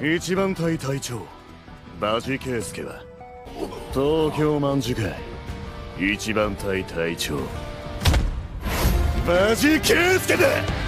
一番隊隊長バジケイスケは東京卍会一番隊隊長バジケイスケだ。